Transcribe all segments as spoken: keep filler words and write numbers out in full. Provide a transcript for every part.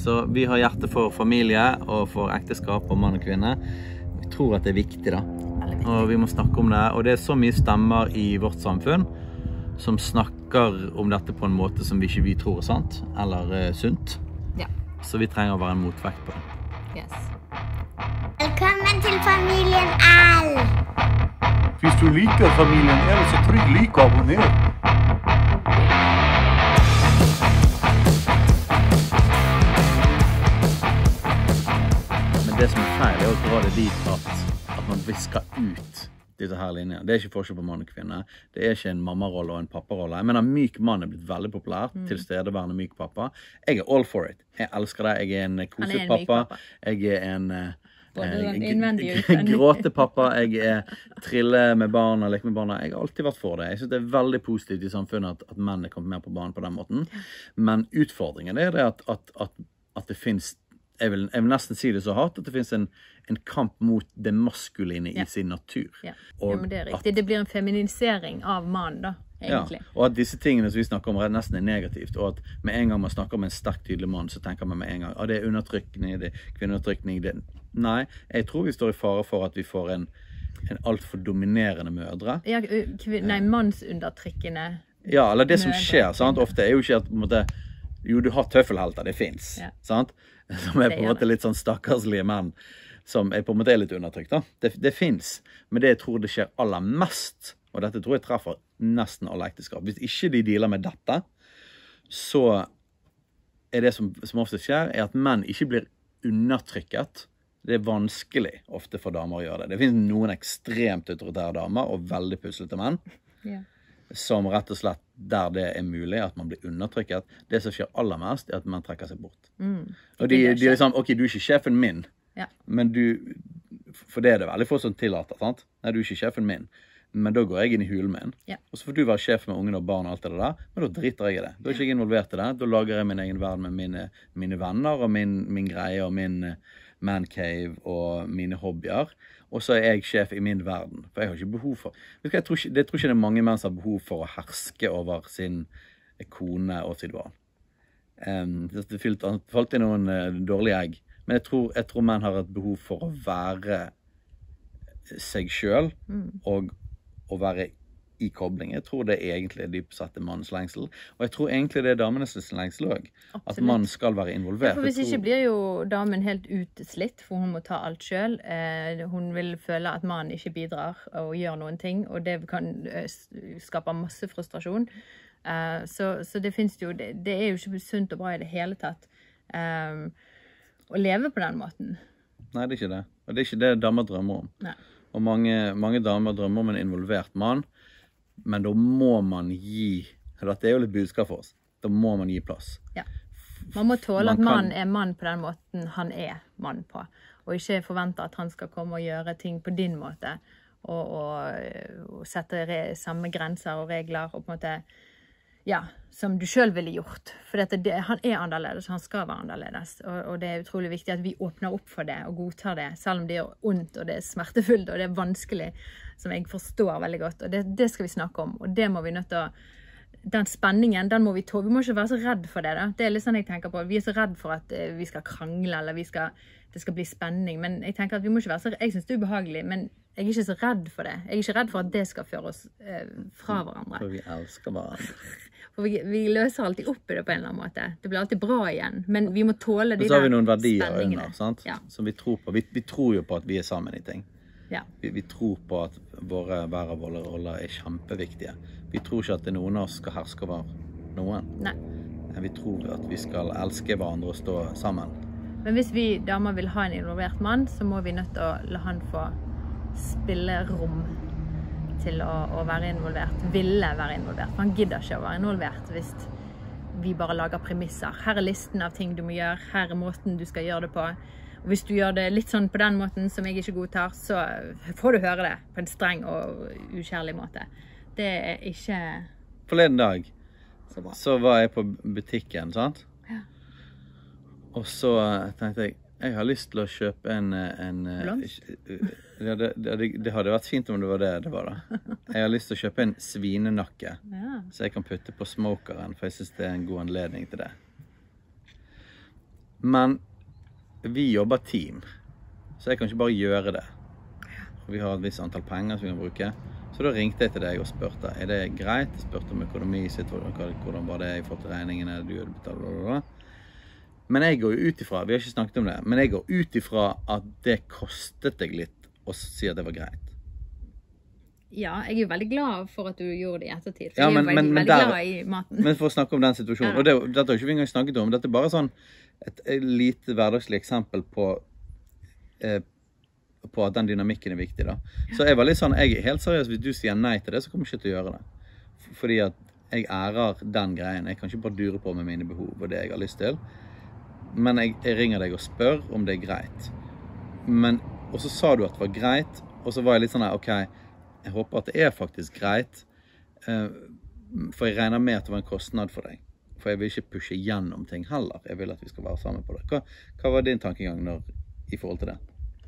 Så vi har hjerte for familie og for ekteskap og mann og kvinne. Vi tror at det er viktig da. Viktig. Og vi må snakke om det. Og det er så mye stemmer i vårt samfunn som snakker om dette på en måte som vi ikke vi tror er sant, eller uh, sunt. Ja. Så vi trenger å være en motvekt på det. Yes. Velkommen til familien L. Hvis du liker familien L, så trykk like og abonner. Men det som er feil er å dra det dit at, at man visker ut disse her linjene. Det er ikke forskjell på mann og kvinne. Det er ikke en mammarolle og en papparolle. Jeg mener, myk mann er blitt veldig populært. Mm. Tilstedeværende myk pappa. Jeg er all for it. Jeg elsker det. Jeg er en koset en pappa. pappa. Jeg er en eh, gråte pappa. Jeg er trille med barn og leke med barna. Jeg har alltid vært for det. Jeg synes det er veldig positivt i samfunnet at, at menn er kommet mer på banen på den måten. Men utfordringen er det at, at, at, at det finnes, jeg vil, jeg vil nesten si det så hardt, at det finnes en en kamp mot det maskuline ja. I sin natur. Ja, ja men det er riktig. At, det blir en feminisering av mann da, egentlig. Ja, og at disse tingene som vi snakker om er nesten er negativt, og at med en gang man snakker om en sterk, tydelig mann, så tenker man med en gang, ah, det er undertrykkning, det er kvinneundertrykning, det... Nei, jeg tror vi står i fare for at vi får en, en alt for dominerende mødre. Ja, nei, mannsundertrykkende Ja, eller det som mødre. Skjer, sant? Ofte er jo ikke at, på en måte, jo, du har tøffelhelter, det finnes, ja. Sant? Som er på en måte litt sånn stakkarslige menn, som er på en måte litt undertrykt da. Det, det finnes, men det jeg tror det skjer aller mest, og dette tror jeg treffer nesten alle ekteskap. Hvis ikke de dealer med dette, så er det som, som ofte skjer, er at menn ikke blir undertrykket. Det er vanskelig ofte for damer å gjøre det. Det finnes noen ekstremt autoritære damer, og veldig puslete menn, yeah. Som rett og slett, der det er mulig at man blir undertrykket. Det som skjer aller mest, er at menn trekker seg bort. Mm. Og de, de er liksom, ok, du er ikke sjefen min, ja. Men du, for det er det veldig få som tillater, sant? Nei, du er ikke sjefen min, men da går jeg inn i hulen min, ja. Og så får du være sjef med ungen og barn og alt det der, men da driter jeg i det. Da er ikke jeg involvert i det, da lager jeg min egen verden med mine, mine venner og min, min greie og min man cave og mine hobbyer, og så er jeg sjef i min verden, for jeg har ikke behov for, jeg tror ikke, det tror ikke det er mange menn som har behov for å herske over sin kone og sitt barn. Um, det falt inn noen uh, dårlige egg, men jeg tror, jeg tror menn har et behov for å være seg selv mm. og å være i kobling. Jeg tror det er egentlig dypt sett mannens lengsel. Og jeg tror egentlig det er damenes lengsel også. At man skal være involvert. Ja, for hvis tror... ikke blir jo damen helt utslitt, for hun må ta alt selv. Eh, hun vil føle at mannen ikke bidrar og gjør noen ting, og det kan eh, skape masse frustrasjon. Eh, så, så det finnes jo, det, det er jo ikke sunt og bra i det hele tatt. Eh, å leve på den måten. Nei, det er ikke det. Og det er ikke det damer drømmer om. Nei. Og mange, mange damer drømmer om en involvert mann, men da må man gi, dette er jo litt budskap for oss, da må man gi plass. Ja. Man må tåle man at mann kan... er mann på den måten han er mann på, og ikke forvente at han skal komme og gjøre ting på din måte, og, og, og sette re, samme grenser og regler, og på en måte, ja, som du selv ville gjort. For dette, det, han er annerledes, han skal være annerledes. Og, og det er utrolig viktig at vi åpner opp for det og godtar det, selv om det er ondt og det er smertefullt og det er vanskelig, som jeg forstår veldig godt. Og det, det skal vi snakke om, og det må vi nødt til å, den spenningen, den må vi ta. Vi må ikke være så redd for det da. Det er litt sånn jeg tenker på. Vi er så redd for at uh, vi skal krangle, eller vi skal, det skal bli spenning. Men jeg tenker at vi må ikke være så, jeg synes det er ubehagelig, men jeg er ikke så redd for det. Jeg er ikke redd for at det skal føre oss uh, fra hverandre. For vi elsker hverandre. For vi, vi løser alltid opp i det på en eller annen måte. Det blir alltid bra igjen, men vi må tåle de der spenningene. Så har vi noen verdier under, sant? Ja. Som vi tror på. Vi, vi tror jo på at vi er sammen i ting. Ja. Vi, vi tror på at våre hver av våre roller er kjempeviktige. Vi tror ikke at det er noen av oss skal herske over noen. Nei. Vi tror at vi skal elske hverandre og stå sammen. Men hvis vi damer vil ha en involvert mann, så må vi nødt til å la han få spille rom til å, å være involvert, ville være involvert. For han gidder ikke å være involvert hvis vi bare lager premisser. Her er listen av ting du må gjøre, her er måten du skal gjøre det på. Og hvis du gjør det litt sånn på den måten som jeg ikke godtar, så får du høre det på en streng og ukjærlig måte. Det er ikke... Forleden dag så, så var jeg på butikken, sant? Ja. Og så tenkte jeg, jeg har lyst til å kjøpe en... en Blomst? Ja, det, det, det hadde vært fint om det var det det var da. Jeg har lyst til å kjøpe en svinenakke, ja. Så jeg kan putte på smokeren, for jeg synes det er en god anledning til det. Men vi jobber team, så jeg kan ikke bare gjøre det. Vi har et visst antall penger som vi kan bruke. Så da ringte jeg til deg og spørte, er det greit? Jeg spurte om økonomisituasjonen, hvordan var det i forhold til regningene, du hadde betalt, blablabla. Men jeg går jo ut ifra, vi har ikke snakket om det, men jeg går ut ifra at det kostet deg litt å si at det var greit. Ja, jeg er jo veldig glad for at du gjorde det i ettertid, for ja, jeg er men, jo veldig, men, veldig der, glad i maten. Men for å snakke om den situasjonen, ja. Og det, dette har ikke vi engang snakket om, dette er bare sånn et, et lite hverdagslig eksempel på eh, på at den dynamikken er viktig da. Så jeg var litt sånn, jeg er helt seriøs, hvis du sier nei til det, så kommer jeg ikke til å gjøre det. Fordi at jeg ærer den greien. Jeg kan ikke bare dure på med mine behov og det jeg har lyst til. Men jeg, jeg ringer deg og spør om det er greit. Men, og så sa du at det var greit, og så var jeg litt sånn, ok, jeg håper at det er faktisk greit, for jeg regner med at det var en kostnad for deg. For jeg vil ikke pushe gjennom ting heller. Jeg vil at vi skal være sammen på det. Hva, hva var din tankegang når, i forhold til det?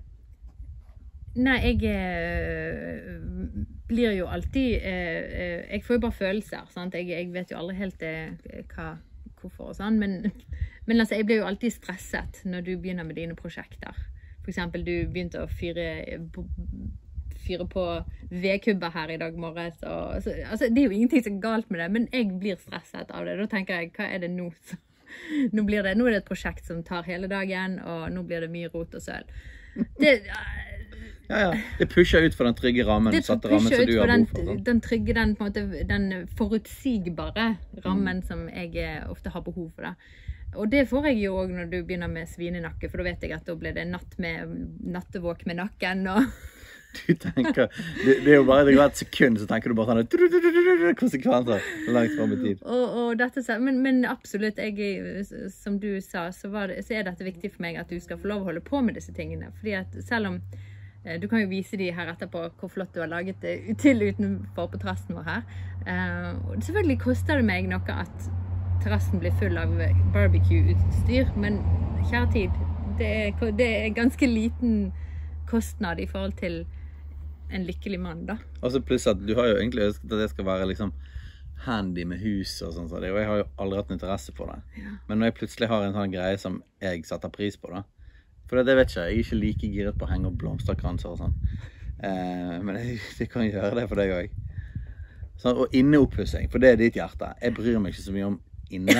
Nei, jeg eh, blir jo alltid, eh, jeg får jo bare følelser, sant? Jeg, jeg vet jo aldri helt eh, hva, hvorfor og sånn, men, men altså, jeg blir jo alltid stresset når du begynner med dine prosjekter. For eksempel, du begynte å fyre, fyre på vedkubber her i dag morges, og, altså, altså, det er jo ingenting som er galt med det, men jeg blir stresset av det. Da tenker jeg, hva er det nå? Nå, blir det, nå er det et prosjekt som tar hele dagen, og nå blir det mye rot og søl. Det Ja, ja. Det pusher ut for den trygge rammen, det satte rammen som du har den, behov for. Sånn. Den trygge, den, på en måte, den forutsigbare rammen mm. som jeg ofte har behov for. Det. Og det får jeg jo også når du begynner med svinenakke, for da vet jeg at da blir det natt med, nattevåk med nakken. Og du tenker, det, det er jo bare det går et sekund, så tenker du bare sånn konsekvenser langt frem i tid. Og, og dette, men, men absolutt, jeg, som du sa, så, var det, så er dette viktig for meg at du skal få lov å holde på med disse tingene. Fordi at selv om du kan jo vise de her etterpå hvor flott du har laget det til utenfor på terrassen vår her. Uh, og selvfølgelig koster det meg noe at terrassen blir full av barbecue-utstyr, men kjære tid, det er, det er ganske liten kostnad i forhold til en lykkelig mann da. Og så pluss at du har jo egentlig ønsket at det skal være liksom handy med hus og sånn, så det, og jeg har jo aldri hatt en interesse for det. Ja. Men når jeg plutselig har en sånn greie som jeg setter pris på da, for det vet ikke, jeg er ikke like giret på å henge opp blomsterkranser og sånn. Eh, men jeg, jeg kan gjøre det for deg også. Sånn, og inneoppussing, for det er ditt hjerte. Jeg bryr meg ikke så mye om inne.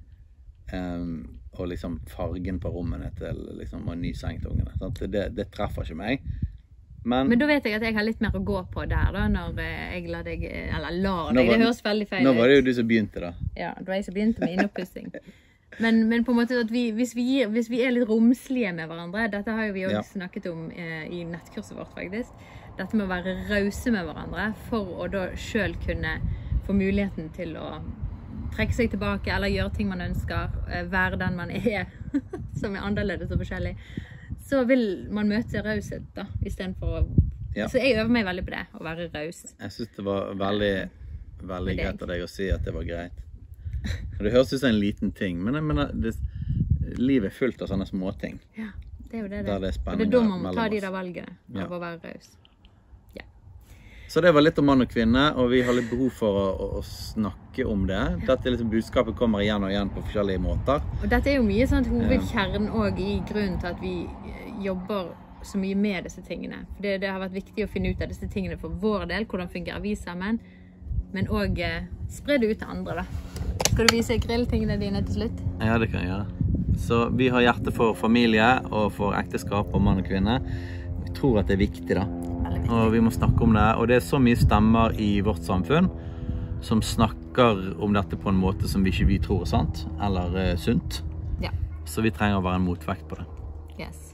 Um, og liksom fargen på rommene til liksom, og ny seng til ungene. Sånn, det, det treffer ikke meg. Men, men da vet jeg at jeg har litt mer å gå på der da, når jeg lar deg, eller lar deg, det høres veldig feil ut. Nå var det jo du som begynte da. Ja, det var jeg som begynte med inneoppussing. Men, men på en måte at vi, hvis, vi gir, hvis vi er litt romslige med hverandre, dette har jo vi også ja. snakket om eh, i nettkurset vårt faktisk, dette med å være rause med hverandre, for å da selv kunne få muligheten til å trekke seg tilbake, eller gjøre ting man ønsker, eh, være den man er, som er annerledes og forskjellig, så vil man møte raushet da, i stedet for å... Ja. Så jeg øver meg veldig på det, å være raus. Jeg synes det var veldig, veldig greit av deg å si at det var greit. Det høres ut som en liten ting, men jeg mener, det, livet er fullt av sånne små ting. Ja, det er jo det. Der det er og det er da man må ta de der valgene av ja. å være raus. Ja. Så det var litt om mann og kvinne, og vi har litt behov for å, å, å snakke om det. Dette er liksom, budskapet kommer igjen og igjen på forskjellige måter. Og dette er jo mye sånn hovedkjern også i grunnen til at vi jobber så mye med disse tingene. For det, det har vært viktig å finne ut av disse tingene for vår del, hvordan fungerer vi sammen, men også eh, spre det ut til andre da. Skal du vise grilltingene dine til slutt? Ja, det kan jeg gjøre. Så vi har hjerte for familie og for ekteskap og mann og kvinne. Vi tror at det er viktig da. Viktig. Og vi må snakke om det. Og det er så mye stemmer i vårt samfunn som snakker om dette på en måte som vi ikke vi tror er sant, eller uh, sunt. Ja. Så vi trenger å være en motvekt på det. Yes.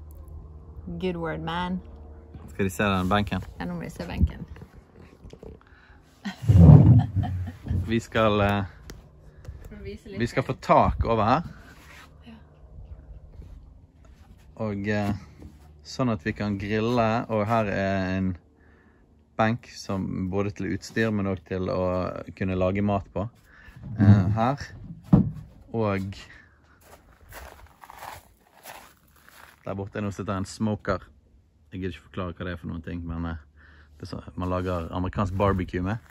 Good word, man. Skal de se den benken? Ja, nå må de se benken. Vi skal... Uh, Vi skal få tak over her. Og eh, sånn at vi kan grille, og her er en benk som både til utstyr, men også til å kunne lage mat på. Eh, her. Og der borte nå sitter en smoker. Jeg gidder ikke forklare hva det er for noen ting, men eh, det er så, man lager amerikansk barbecue med.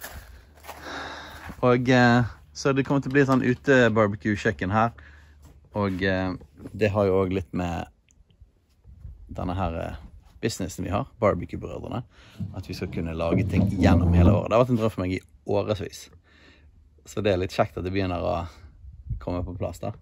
Og... Eh, Så det kommer til å bli sånn ute-barbecue-kjøkken her. Og eh, det har jo også litt med denne her eh, businessen vi har, Barbecue-brødrene, at vi skal kunne lage ting gjennom hele året. Det har vært en drøm for meg i årevis. Så det er litt kjekt at det begynner å komme på plass da.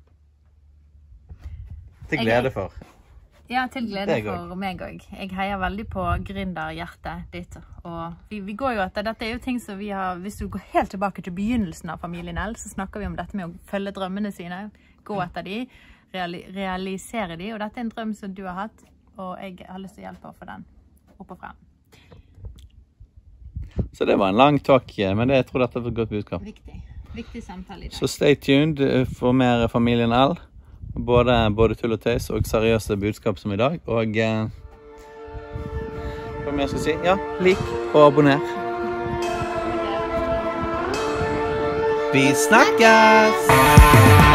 Til glede for. Ja, til glede for meg også. Jeg heier veldig på gründerhjertet ditt. Og vi, vi går jo etter, dette er jo ting som vi har, hvis du går helt tilbake til begynnelsen av familien L, så snakker vi om dette med å følge drømmene sine, gå etter de, reali realisere de, og dette er en drøm som du har hatt, og jeg har lyst til å hjelpe å få den opp og frem. Så det var en lang talk, men det, jeg tror dette var et godt budskap. Viktig. Viktig samtale i dag. Så stay tuned for mer familien L. Både, både tull og tøys og seriøse budskap som i dag. Og eh, hva mer skal jeg si? Ja, lik og abonner. Vi snakkes!